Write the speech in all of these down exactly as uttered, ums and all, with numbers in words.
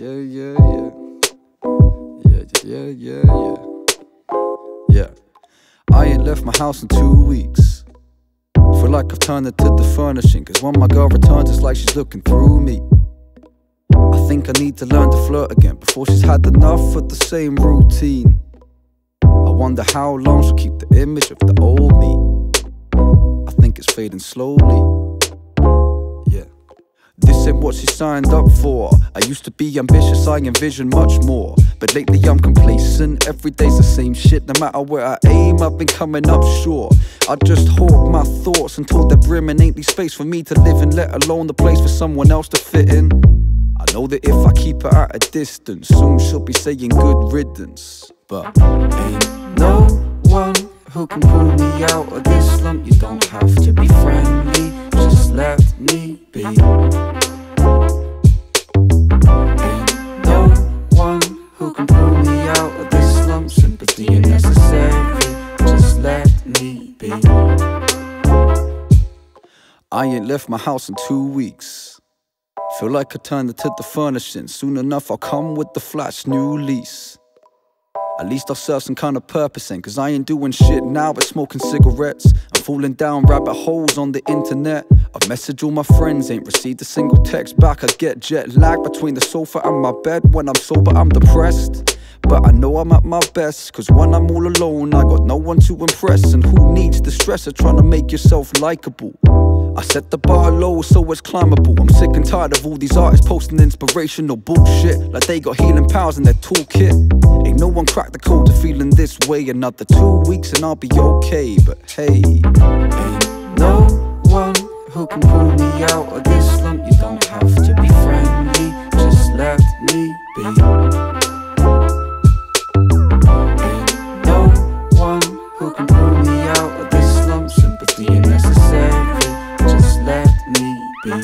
yeah, yeah, yeah. Yeah, yeah, yeah, yeah. Yeah. I ain't left my house in two weeks. Feel like I've turned it to the furnishing, cause when my girl returns it's like she's looking through me. I think I need to learn to flirt again before she's had enough of the same routine. I wonder how long she'll keep the image of the old me. I think it's fading slowly. Yeah. This ain't what she signed up for. I used to be ambitious, I envision much more. But lately I'm complacent, every day's the same shit. No matter where I aim, I've been coming up short. I just hoard my thoughts until they're brimming. Ain't the space for me to live in, let alone the place for someone else to fit in. I know that if I keep her at a distance, soon she'll be saying good riddance. But ain't no one who can pull me out of this slump. You don't have to be friendly, just let me be. Ain't no one who can pull me out of this slump. Sympathy ain't necessary, just let me be. I ain't left my house in two weeks. Feel like I turned it to the furnishing. Soon enough I'll come with the flash new lease. At least I'll serve some kind of purpose in, cause I ain't doing shit now but smoking cigarettes. I'm falling down rabbit holes on the internet. I've messaged all my friends, ain't received a single text back. I get jet lag between the sofa and my bed. When I'm sober I'm depressed, but I know I'm at my best, cause when I'm all alone I got no one to impress. And who needs the stress of trying to make yourself likeable? I set the bar low so it's climbable. I'm sick and tired of all these artists posting inspirational bullshit like they got healing powers in their toolkit. Ain't no one cracked the code to feeling this way. Another two weeks and I'll be okay. But hey, ain't no one who can pull me out of this slump. You don't have to be friendly, just let me be. Ain't no one who can pull me out of this slump. Sympathy ain't necessary, just let me be.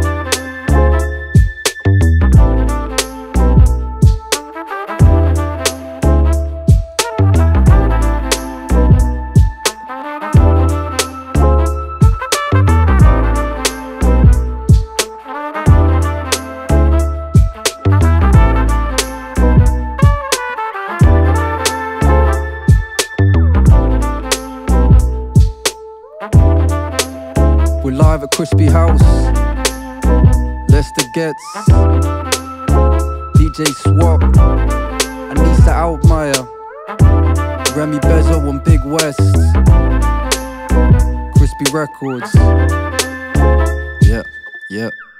We're live at Krispy House. Let's Getz, D J Swapp, Anissa Rémy Béesau on Big West, Krispy Records. Yeah, yeah.